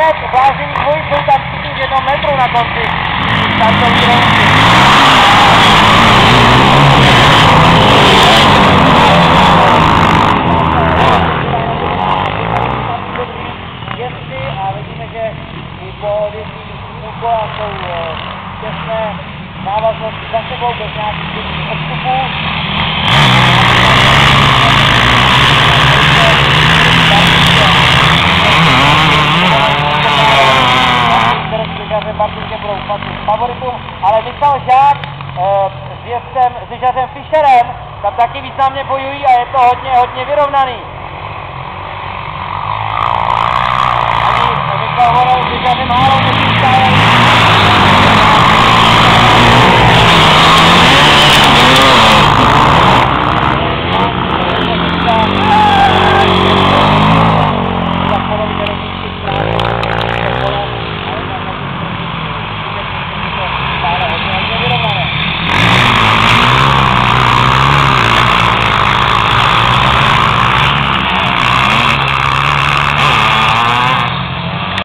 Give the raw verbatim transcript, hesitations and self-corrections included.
pět bláznivých dvojic jsou tam všichni v jednom metru na konci startovní roušky. A vidíme, že i po odjetí úkola jsou těsné návaznosti za sebou bez nějakých odstupů. Martinkem budou patřit favoritům, ale Michal Žák s jezdcem, s lyžařem Fischerem tam taky významně bojují a je to hodně, hodně vyrovnaný.